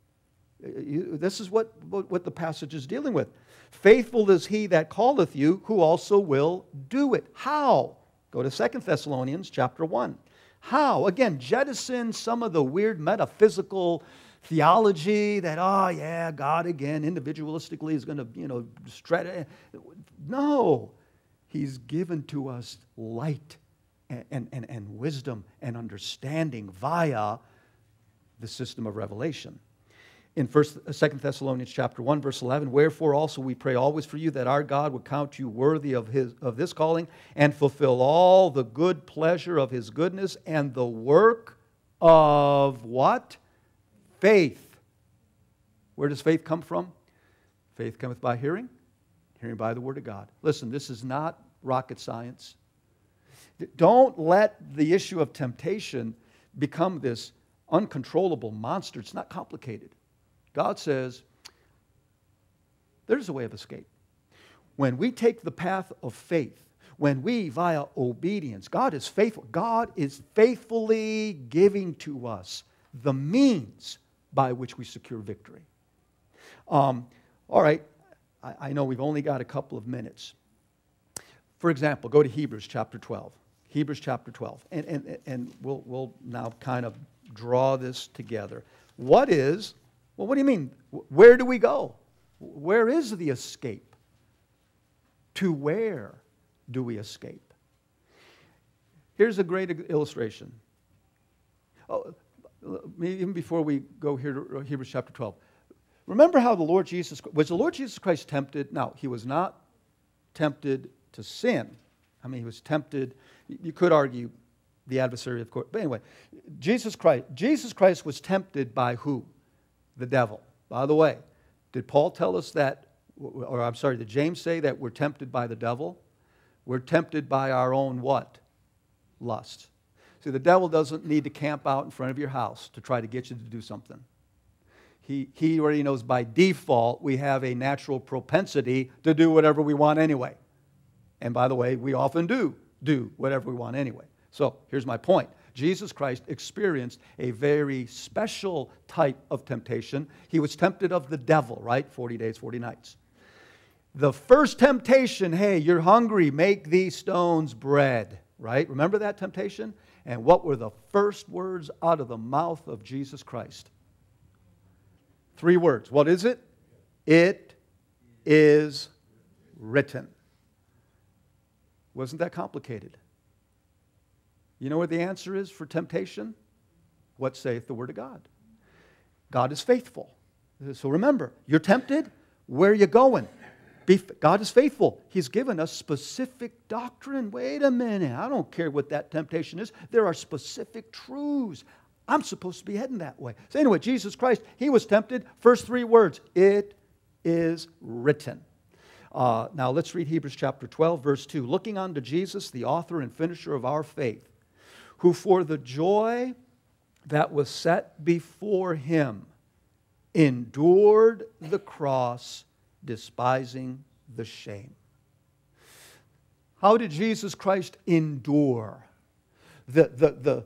This is what the passage is dealing with. Faithful is He that calleth you, who also will do it. How? Go to 2 Thessalonians chapter 1. How? Again, jettison some of the weird metaphysical theology that, oh yeah, God again, individualistically is going to, stretch it. No. He's given to us light and wisdom and understanding via the system of revelation. In 2 Thessalonians chapter 1, verse 11, wherefore also we pray always for you that our God would count you worthy of this calling and fulfill all the good pleasure of His goodness and the work of what? Faith. Where does faith come from? Faith cometh by hearing, hearing by the Word of God. Listen, this is not rocket science. Don't let the issue of temptation become this uncontrollable monster. It's not complicated. God says, there's a way of escape. When we take the path of faith, when we, via obedience, God is faithful. God is faithfully giving to us the means by which we secure victory. All right, I know we've only got a couple of minutes. For example, go to Hebrews chapter 12. Hebrews chapter 12. And we'll now kind of draw this together. What do you mean? Where do we go? Where is the escape? To where do we escape? Here's a great illustration. Even before we go here to Hebrews chapter 12. Remember how the Lord Jesus Christ tempted? No, He was not tempted to sin. I mean, He was tempted, you could argue the adversary, of course. But anyway, Jesus Christ was tempted by who? The devil. By the way, did Paul tell us that, or I'm sorry, did James say that we're tempted by the devil? We're tempted by our own what? Lust. See, the devil doesn't need to camp out in front of your house to try to get you to do something. He already knows by default we have a natural propensity to do whatever we want anyway. And by the way, we often do whatever we want anyway. So here's my point. Jesus Christ experienced a very special type of temptation. He was tempted of the devil, right? 40 days, 40 nights. The first temptation, hey, you're hungry, make these stones bread, right? Remember that temptation? And what were the first words out of the mouth of Jesus Christ? 3 words. What is it? It is written. Wasn't that complicated? You know what the answer is for temptation? What saith the Word of God? God is faithful. So remember, you're tempted, where are you going? God is faithful. He's given us specific doctrine. Wait a minute, I don't care what that temptation is. There are specific truths. I'm supposed to be heading that way. So anyway, Jesus Christ, He was tempted. First 3 words, it is written. Now let's read Hebrews chapter 12, verse 2. Looking unto Jesus, the author and finisher of our faith, who for the joy that was set before Him endured the cross, despising the shame. How did Jesus Christ endure the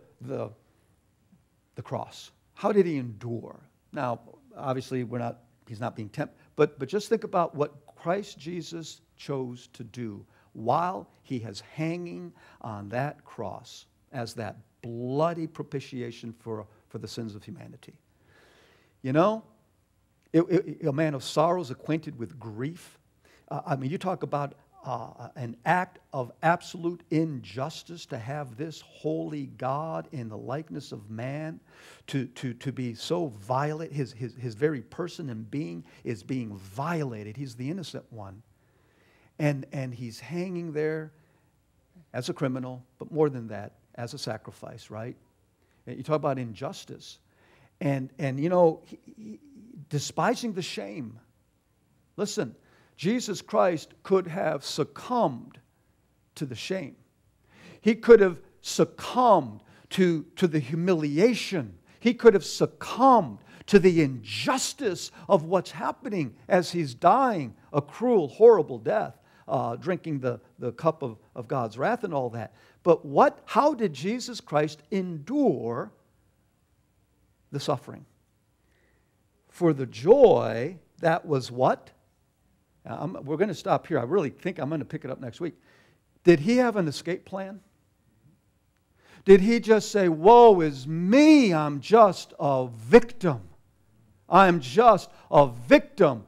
cross? How did He endure? Now, obviously, He's not being tempted, but just think about what Christ Jesus chose to do while He is hanging on that cross as that bloody propitiation for the sins of humanity. You know, a man of sorrows, acquainted with grief. I mean, you talk about an act of absolute injustice to have this holy God in the likeness of man, to be so violent. His very person and being is being violated. He's the innocent one. And He's hanging there as a criminal, but more than that, as a sacrifice, right? And you talk about injustice. And you know, despising the shame. Listen, Jesus Christ could have succumbed to the shame. He could have succumbed to the humiliation. He could have succumbed to the injustice of what's happening as he's dying a cruel, horrible death, drinking the cup of God's wrath and all that. But how did Jesus Christ endure the suffering? For the joy that was what? We're going to stop here. I really think I'm going to pick it up next week. Did he have an escape plan? Did he just say, woe is me, I'm just a victim. I'm just a victim.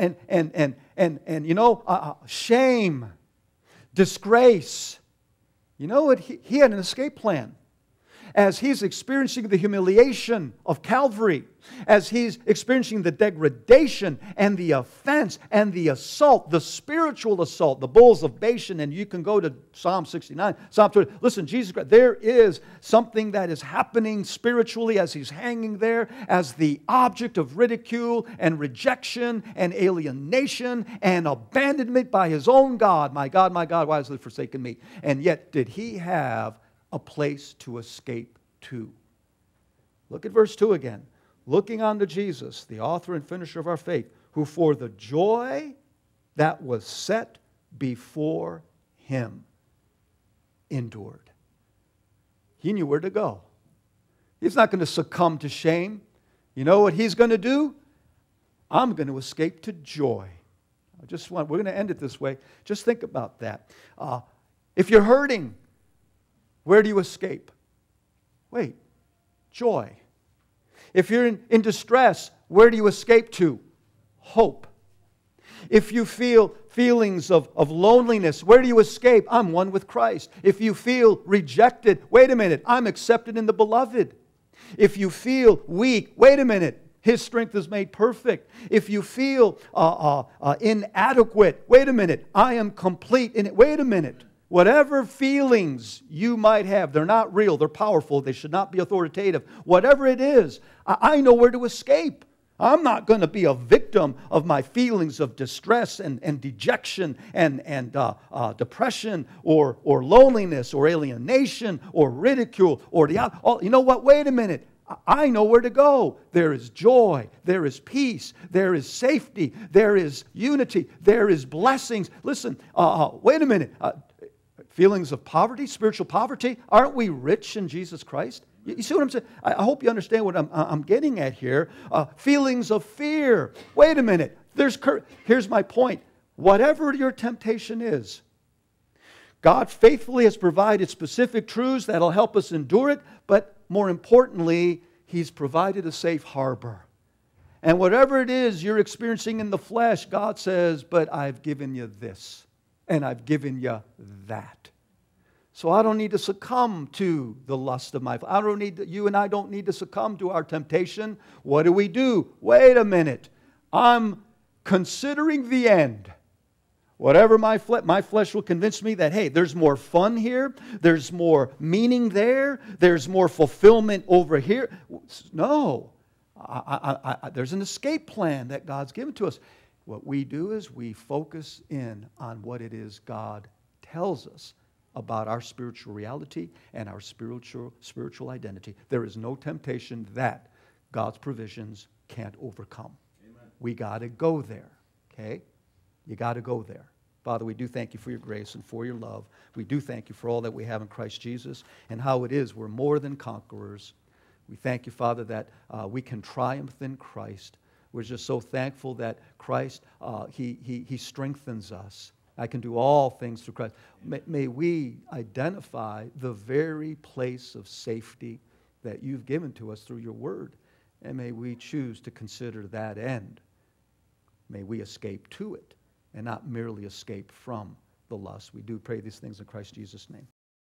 Shame, disgrace. You know what? He had an escape plan. As he's experiencing the humiliation of Calvary, as he's experiencing the degradation and the offense and the assault, the spiritual assault, the bulls of Bashan, and you can go to Psalm 69, Psalm 20. Listen, Jesus Christ, there is something that is happening spiritually as he's hanging there as the object of ridicule and rejection and alienation and abandonment by his own God. My God, why has he forsaken me? And yet, did he have a place to escape to? Look at verse 2 again. Looking unto Jesus, the author and finisher of our faith, who for the joy that was set before him endured. He knew where to go. He's not going to succumb to shame. You know what he's going to do? I'm going to escape to joy. We're going to end it this way. Just think about that. If you're hurting, where do you escape? Wait, joy. If you're in distress, where do you escape to? Hope. If you feel feelings of loneliness, where do you escape? I'm one with Christ. If you feel rejected, wait a minute, I'm accepted in the beloved. If you feel weak, wait a minute, His strength is made perfect. If you feel inadequate, wait a minute, I am complete in it. Wait a minute. Whatever feelings you might have, they're not real, they're powerful, they should not be authoritative. Whatever it is, I know where to escape. I'm not going to be a victim of my feelings of distress and dejection and depression or loneliness or alienation or ridicule or you know what? Wait a minute. I know where to go. There is joy. There is peace. There is safety. There is unity. There is blessings. Listen, wait a minute. Feelings of poverty, spiritual poverty. Aren't we rich in Jesus Christ? You see what I'm saying? I hope you understand what I'm getting at here. Feelings of fear. Wait a minute. Here's my point. Whatever your temptation is, God faithfully has provided specific truths that'll help us endure it, but more importantly, He's provided a safe harbor. And whatever it is you're experiencing in the flesh, God says, but I've given you this, and I've given you that. So I don't need to succumb to the lust of my flesh. You and I don't need to succumb to our temptation. What do? Wait a minute. I'm considering the end. Whatever my flesh will convince me that, hey, there's more fun here, there's more meaning there, there's more fulfillment over here. No. There's an escape plan that God's given to us. What we do is we focus in on what it is God tells us about our spiritual reality and our spiritual identity. There is no temptation that God's provisions can't overcome. Amen. We got to go there, okay? You got to go there. Father, we do thank you for your grace and for your love. We do thank you for all that we have in Christ Jesus and how it is we're more than conquerors. We thank you, Father, that we can triumph in Christ. We're just so thankful that Christ, He strengthens us. I can do all things through Christ. May we identify the very place of safety that you've given to us through your word. And may we choose to consider that end. May we escape to it and not merely escape from the lust. We do pray these things in Christ Jesus' name.